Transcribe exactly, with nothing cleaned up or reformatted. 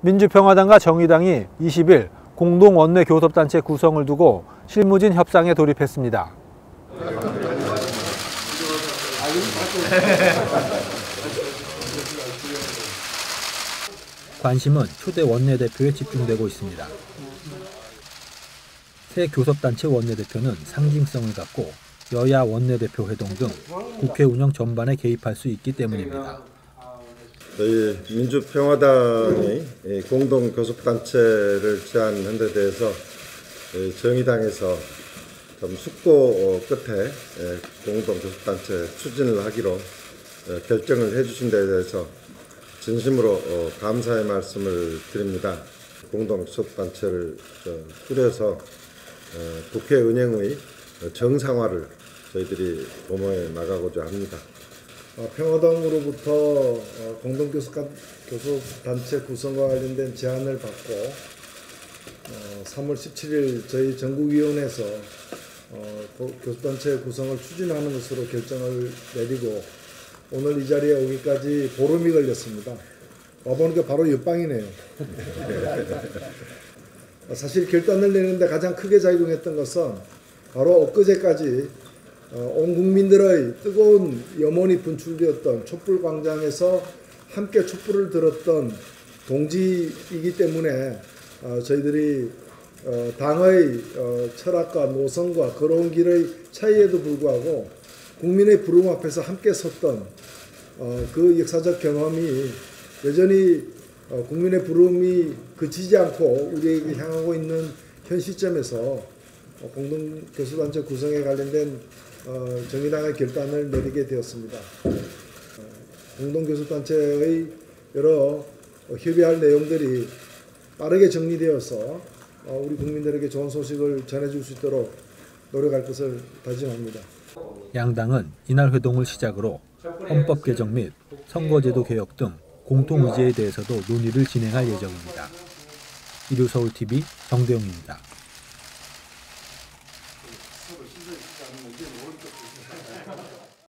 민주평화당과 정의당이 이십 일 공동 원내 교섭단체 구성을 두고 실무진 협상에 돌입했습니다. 관심은 초대 원내대표에 집중되고 있습니다. 새 교섭단체 원내대표는 상징성을 갖고 여야 원내대표 회동 등 국회 운영 전반에 개입할 수 있기 때문입니다. 저희 민주평화당이 공동교섭단체를 제안한 데 대해서 정의당에서 좀 숙고 끝에 공동교섭단체 추진을 하기로 결정을 해주신 데 대해서 진심으로 감사의 말씀을 드립니다. 공동교섭단체를 꾸려서 국회 운영의 정상화를 저희들이 도모해 나가고자 합니다. 평화당으로부터 공동교섭단체 구성과 관련된 제안을 받고 삼월 십칠일 저희 전국위원회에서 교섭단체 구성을 추진하는 것으로 결정을 내리고 오늘 이 자리에 오기까지 보름이 걸렸습니다. 와보니까 바로 옆방이네요. 사실 결단을 내는데 가장 크게 작용했던 것은 바로 엊그제까지 온 국민들의 뜨거운 염원이 분출되었던 촛불광장에서 함께 촛불을 들었던 동지이기 때문에 저희들이 당의 철학과 노선과 걸어온 길의 차이에도 불구하고 국민의 부름 앞에서 함께 섰던 그 역사적 경험이 여전히 국민의 부름이 그치지 않고 우리에게 향하고 있는 현 시점에서 공동교섭단체 구성에 관련된 정의당의 결단을 내리게 되었습니다. 공동교섭단체의 여러 협의할 내용들이 빠르게 정리되어서 우리 국민들에게 좋은 소식을 전해줄 수 있도록 노력할 것을 다짐합니다. 양당은 이날 회동을 시작으로 헌법 개정 및 선거제도 개혁 등 공통 의제에 대해서도 논의를 진행할 예정입니다. 이루서울티비 정대용입니다.